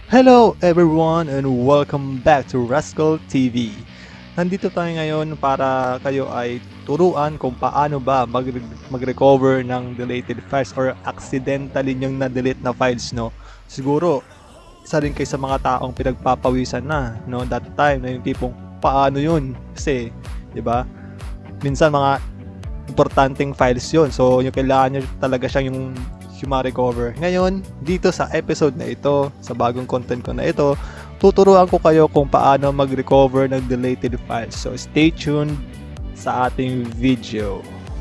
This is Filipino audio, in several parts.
Hello everyone and welcome back to Rascal TV. Nandito tayo ngayon para kayo ay turuan kung paano ba mag-recover ng deleted files or accidentally yung na-delete na files, no? Siguro, isa rin kayo sa mga taong pinagpapawisan na, no? That time na yung tipong paano yun? Kasi, di ba? Minsan mga importanteng files yun. So, yung kailangan nyo talaga siyang yung ma-recover. Ngayon, dito sa episode na ito, sa bagong content ko na ito, tuturuan ko kayo kung paano mag-recover ng deleted files. So, stay tuned sa ating video.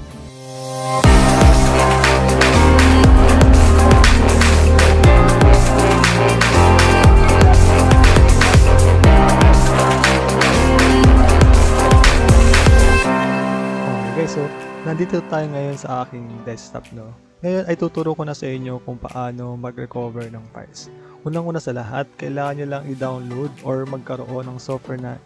Okay guys, so nandito tayo ngayon sa aking desktop, no? Ngayon ay tuturo ko na sa inyo kung paano mag-recover ng files. Unang-una sa lahat, kailangan nyo lang i-download or magkaroon ng software na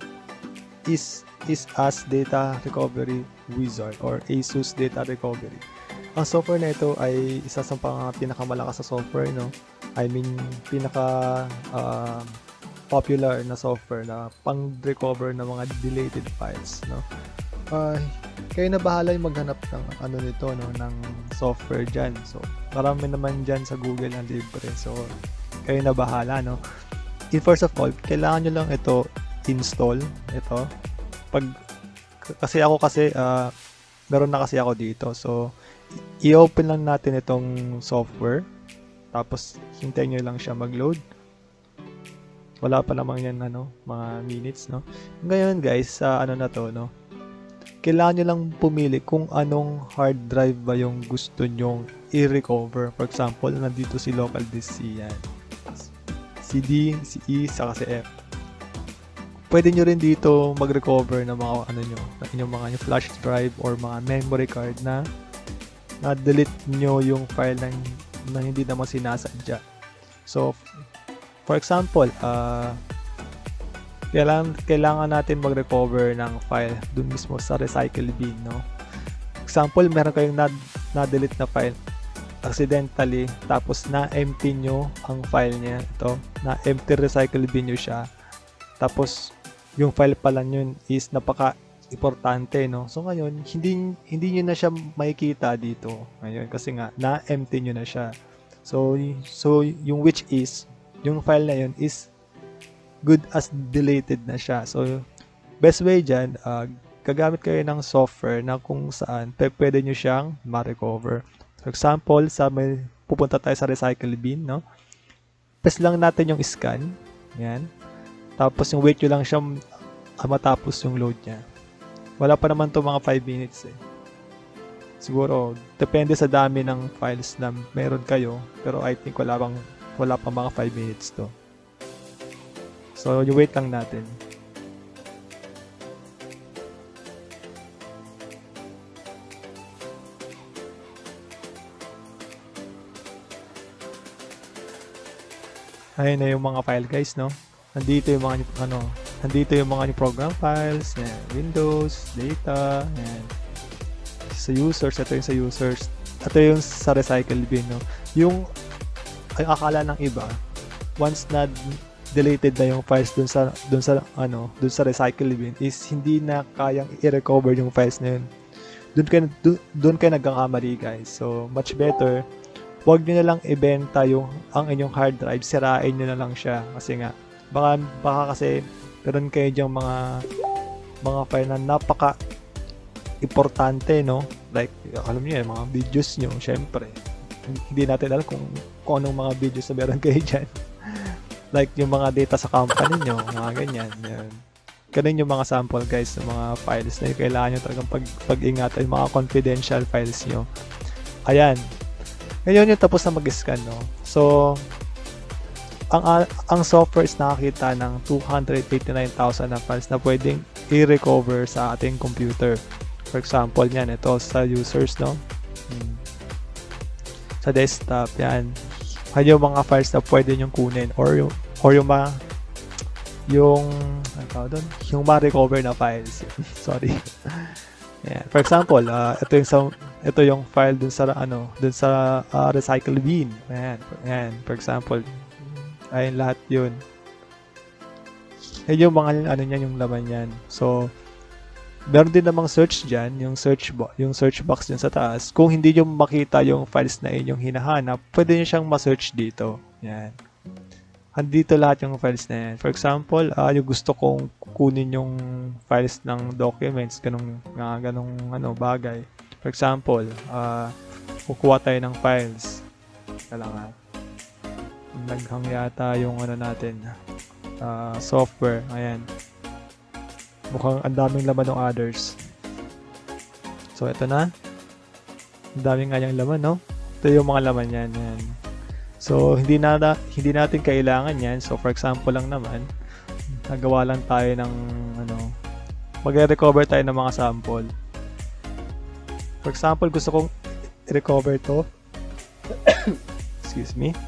ISAS Data Recovery Wizard or ASUS Data Recovery. Ang software na ito ay isa sa pinakamalakas na software, no? I mean, pinaka popular na software na pang-recover ng mga deleted files, no? Kayo na bahala yung maghanap ng ano nito, no, ng software dyan. So, marami naman dyan sa Google na libre. So, kayo na bahala, no. First of all, kailangan nyo lang ito install. Ito. Kasi meron na kasi ako dito. So, i-open lang natin itong software. Tapos, hintayin nyo lang siya mag-load. Wala pa namang yan, mga minutes, no. Ngayon, guys, sa ano na to, no, kailangan nyo lang pumili kung anong hard drive ba yung gusto nyong i-recover. For example, nandito si local disk C yan. Si D, si E, saka si F. Pwede nyo rin dito mag-recover ng mga inyong mga flash drive or mga memory card na na-delete nyo yung file na hindi naman sinasadya. So, for example, kailangan natin mag-recover ng file dun mismo sa recycle bin, no? Example, meron kayong na-delete na file accidentally, tapos na-empty nyo ang file niya. Ito, na-empty recycle bin nyo siya. Tapos, yung file pala yun is napaka-importante, no? So, ngayon, hindi nyo na siya makikita dito. Ngayon, kasi nga, na-empty nyo na siya. So yung which is, yung file na yun is good as deleted na siya. So, best way dyan, gagamit kayo ng software na kung saan pwede nyo siyang ma-recover. For example, pupunta tayo sa recycle bin, no? Press lang natin yung scan. Yan. Tapos yung wait nyo lang siya matapos yung load niya. Wala pa naman to mga 5 minutes eh. Siguro, depende sa dami ng files na meron kayo. Pero I think wala pa mga 5 minutes to. So, wait lang natin. Ayun na yung mga file, guys, no? Nandito yung mga program files, yan, Windows, data, yan. Sa users, ito yung sa users. Ito yung sa recycle bin, no? Yung akala ng iba, once na deleted na yung files dun sa recycle bin is hindi na kayang i-recover yung files na yun. Dun kayo nagkakamali, guys. So, much better, huwag nyo na lang ibenta ang inyong hard drive, sirain nyo na lang siya. Kasi nga, baka kasi meron kayo dyang mga file na napaka importante, no? Like, alam nyo mga videos nyo, syempre. Hindi natin alam kung anong mga videos na meron kayo dyan. Like yung mga data sa company nyo, mga ganyan. Yan. Ganun yung mga sample, guys, ng mga files na yung kailangan nyo talagang pag-ingatan, yung mga confidential files nyo. Ayan. Ngayon yung tapos na mag-scan, no? So, ang software is nakakita ng 289,000 na files na pwedeng i-recover sa ating computer. For example, yan, ito sa users, no? Sa desktop, yan. Yung mga files na pwede nyong kunin or yung ma-recover na files. Sorry. Yeah. For example, ito yung file dun sa recycle bin. Ayan. For example, Ayun, lahat yun. Yun yung mga ano niyan, yung laman niyan. So, meron din namang search dyan, yung search box dyan sa taas. Kung hindi nyo makita yung files na inyong hinahanap, pwede nyo siyang ma-search dito. Yan. Andito lahat yung files na yan. For example, yung gusto kong kunin yung files ng documents, ganong bagay. For example, kukuha tayo ng files. Kailangan. Naghang yata yung natin. Software. Ayan. Mukhang ang daming laman ng others. So, ito na. Ang daming nga yung laman, no? Ito yung mga laman yan. Yan. So, hindi natin kailangan yan. So, for example lang naman, nagawa lang tayo ng, mag-recover tayo ng mga sample. For example, gusto kong i-recover to. Excuse me.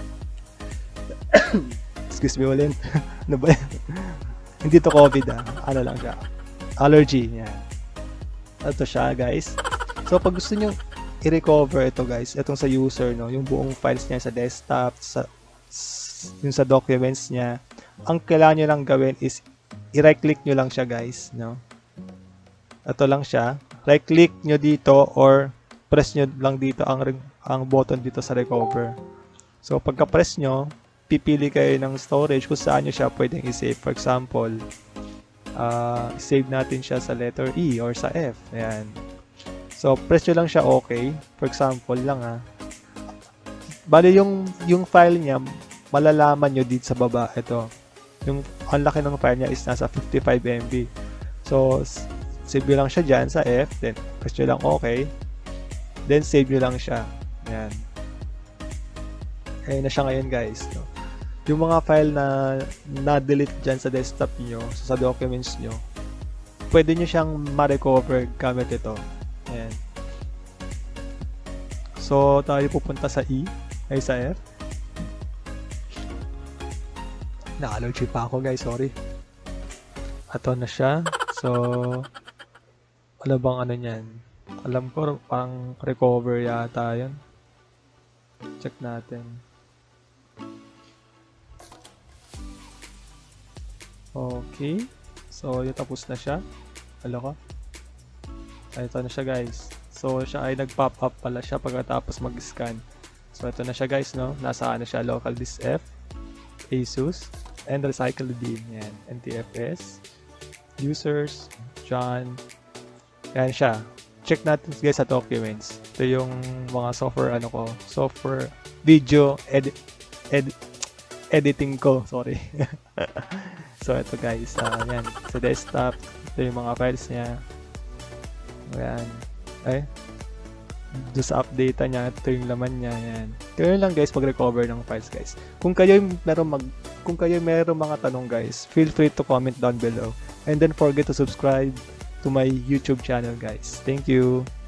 Excuse me ulit. Ano ba yan? Hindi to COVID Ano lang siya. Allergy. Yan. Ito siya guys. So pag gusto nyo i-recover ito guys, itong sa user, no, yung buong files niya sa desktop, yung sa documents niya, ang kailangan nyo lang gawin is i-right click nyo lang siya guys. No? Ito lang siya. Right click nyo dito or press nyo lang dito ang button dito sa recover. So pagka press nyo, pipili kayo ng storage kung saan nyo siya pwedeng i-save. For example, save natin siya sa letter E or sa F. Ayan. So, press nyo lang siya okay. For example lang bali yung file niya, malalaman nyo dito sa baba. Ito. Ang laki ng file niya is nasa 55 MB. So, save nyo lang siya dyan sa F. Then, press nyo lang okay. Then, save nyo lang siya. Ayan. Ayan na siya ngayon guys. No? Yung mga file na na-delete dyan sa desktop nyo, sa documents nyo, pwede nyo siyang ma-recover gamit ito. Ayan. So, tayo pupunta sa E, ay sa F. Na-allergy pa ako guys, sorry. Ito na siya. So, wala bang ano nyan? Alam ko, parang recover yata yun. Check natin. Okay. So, yung tapos na siya. Alo ko. Ito na siya guys. So, siya ay nag-pop up pala siya pagkatapos mag-scan. So, ito na siya guys, no? Nasa ano siya, local disk F, ASUS, and recycle bin. Yan. NTFS, users, John. Yan siya. Check natin guys sa documents. Ito yung mga software video editing ko. Sorry. So, ito guys, yan, sa desktop, ito yung mga files niya. Ayan. Ay, doon sa update niya, ito yung laman niya, yan. Kaya lang guys, pag-recover ng files guys. Kung kayo meron mga tanong guys, feel free to comment down below. And don't forget to subscribe to my YouTube channel guys. Thank you!